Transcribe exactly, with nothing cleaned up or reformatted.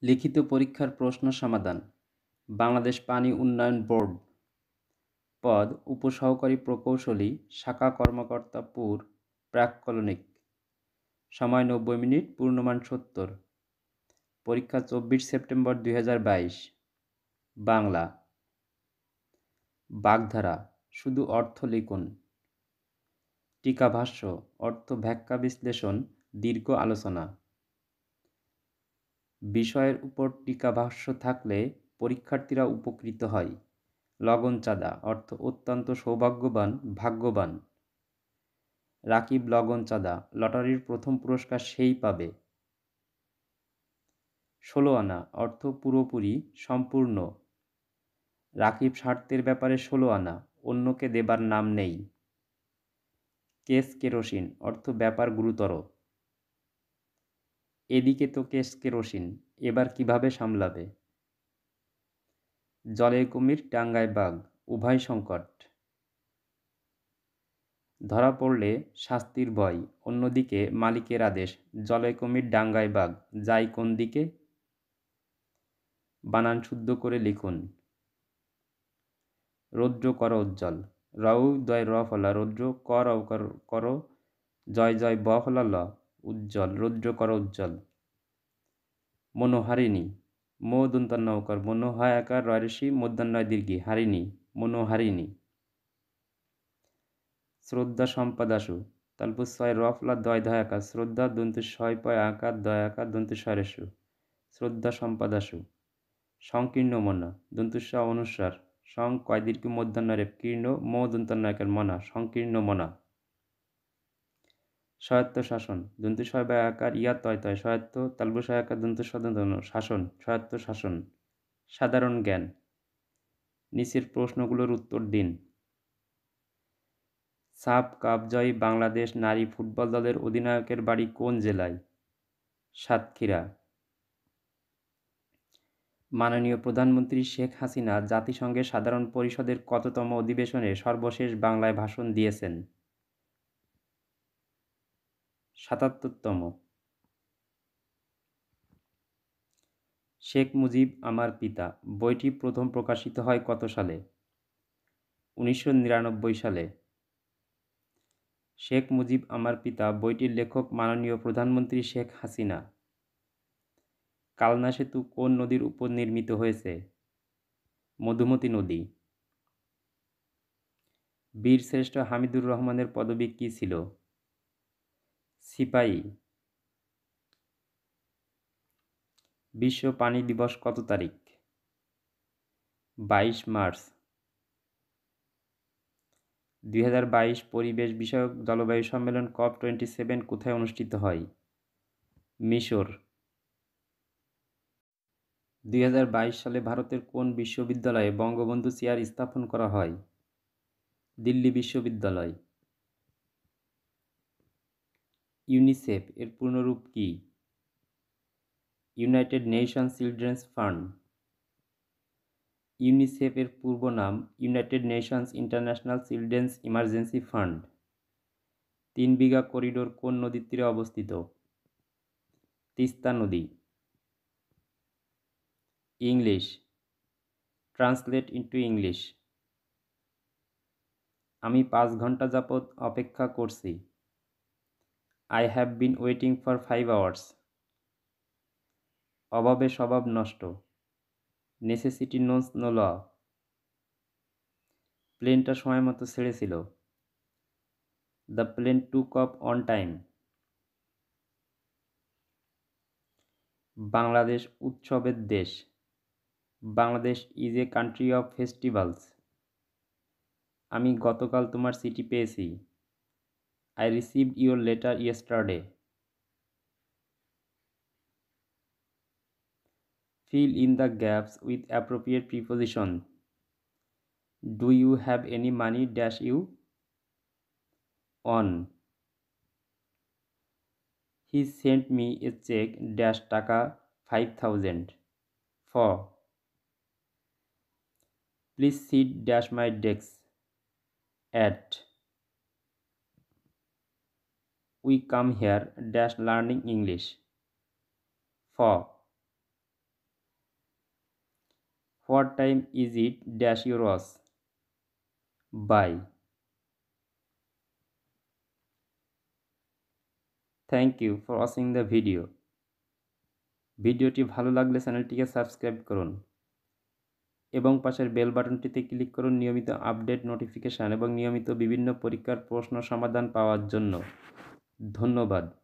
লিখিত পরীক্ষার প্রশ্ন সমাধান। বাংলাদেশ পানি উন্নয়ন বোর্ড। পদ উপসহকারী প্রকৌশলী, শাখা কর্মকর্তা, পুর, প্রাক্কলনিক। সময় নব্বই মিনিট, পূর্ণমান সত্তর। পরীক্ষা চব্বিশ সেপ্টেম্বর দুই হাজার বাইশ। বাংলা। বাগধারা, শুধু অর্থ লিখুন। টিকাভাষ্য, অর্থ ব্যাখ্যা বিশ্লেষণ, দীর্ঘ আলোচনা। বিষয়ের উপর টিকাভাষ্য থাকলে পরীক্ষার্থীরা উপকৃত হয়। লগন চাঁদা, অর্থ অত্যন্ত সৌভাগ্যবান, ভাগ্যবান। রাকিব লগন চাঁদা, লটারির প্রথম পুরস্কার সেই পাবে। ষোলো আনা, অর্থ পুরোপুরি, সম্পূর্ণ। রাকিব স্বার্থের ব্যাপারে ষোলো আনা, অন্যকে দেবার নাম নেই। কেস কেরোসিন, অর্থ ব্যাপার গুরুতর। এদিকে তো কেস কেরোসিন, এবার কিভাবে সামলাবে। জলে কুমির, টাঙ্গায় বাঘ, উভয় সংকট। ধরা পড়লে শাস্তির ভয়, অন্যদিকে মালিকের আদেশ। জলে কুমির, ডাঙ্গায় বাঘ, যাই কোন দিকে। বানান শুদ্ধ করে লিখুন। রৌদ্র কর উজ্জ্বল, রউ দয় র ফলা, রৌদ্র কর কর, জয় জয় ব ফলা ল, উজ্জ্বল, রৌদ্র কর উজ্জ্বল। মনোহারিণী, মো দন্তান্ন নৌকার, মনোহায়াকার রয়সী মধ্যাহ্নয় দীর্ঘী, হারিণী, মনোহারিণী। শ্রদ্ধা সম্পাদাসু, তালপুর ছয় রফলা দয় ধয় আকার, শ্রদ্ধা দন্ত ছয় পয় আকার দয় আকার দন্ত স্বরেশু, শ্রদ্ধা সম্পাদাসু। সংকীর্ণ মনা, দন্তুস্ব অনুস্বার, সং কয় দীর্ঘ মধ্যাহ্ন রেপ, কীর্ণ মো দন্তান্নয়কের মনা, সংকীর্ণ মনা। স্বায়ত্ত শাসন, দন্তু ছয় বায় আকার ইয়া তয় তয়, স্বায়ত্ত তালবু ছয় আকার দন্ত সদন শাসন, স্বায়ত্ত শাসন। সাধারণ জ্ঞান। নিচের প্রশ্নগুলোর উত্তর দিন। সাফ কাপ জয়ী বাংলাদেশ নারী ফুটবল দলের অধিনায়কের বাড়ি কোন জেলায়? সাতক্ষীরা। মাননীয় প্রধানমন্ত্রী শেখ হাসিনা জাতিসংঘের সাধারণ পরিষদের কততম অধিবেশনে সর্বশেষ বাংলায় ভাষণ দিয়েছেন? সাতাত্তরতম। শেখ মুজিব আমার পিতা বইটি প্রথম প্রকাশিত হয় কত সালে? উনিশশো নিরানব্বই সালে। শেখ মুজিব আমার পিতা বইটির লেখক মাননীয় প্রধানমন্ত্রী শেখ হাসিনা। কালনা সেতু কোন নদীর উপর নির্মিত হয়েছে? মধুমতি নদী। বীরশ্রেষ্ঠ হামিদুর রহমানের পদবী কী ছিল? সিপাহী। বিশ্ব পানি দিবস কত তারিখ? বাইশ মার্চ। দুই হাজার বাইশ পরিবেশ বিষয়ক জলবায়ু সম্মেলন কপ টোয়েন্টি সেভেন কোথায় অনুষ্ঠিত হয়? মিশর। দুই হাজার বাইশ সালে ভারতের কোন বিশ্ববিদ্যালয়ে বঙ্গবন্ধু চেয়ার স্থাপন করা হয়? দিল্লি বিশ্ববিদ্যালয়। ইউনিসেফ এর পূর্ণরূপ কি? United Nations Children's Fund. UNICEF এর পূর্ব নাম United Nations International Children's Emergency Fund. Tin Bigha corridor কোন নদীর তীরে অবস্থিত? তিস্তা নদী। ইংলিশ। Translate into English. আমি পাঁচ ঘন্টা যাবৎ অপেক্ষা করছি। I have been waiting for five hours. অভাবে স্বভাব নষ্ট। Necessity knows no law. প্লেনটা সময় মতো ছেড়েছিল। The plane took off on time. Bangladesh উৎসবের দেশ। Bangladesh is a country of festivals. আমি গতকাল তোমার চিঠি পেয়েছি। I received your letter yesterday. Fill in the gaps with appropriate preposition. Do you have any money dash you? On. He sent me a check dash taka five thousand. For. Please sit dash my desk. At. We come here dash learning English. For. What time is it dash your watch by. Thank you for watching the video. ভিডিওটি ভালো লাগলে চ্যানেলটিকে subscribe করুন এবং পাশের bell বাটনটিতে click করুন নিয়মিত update, notification এবং নিয়মিত বিভিন্ন পরীক্ষার প্রশ্ন সমাধান পাওয়ার জন্য। ধন্যবাদ।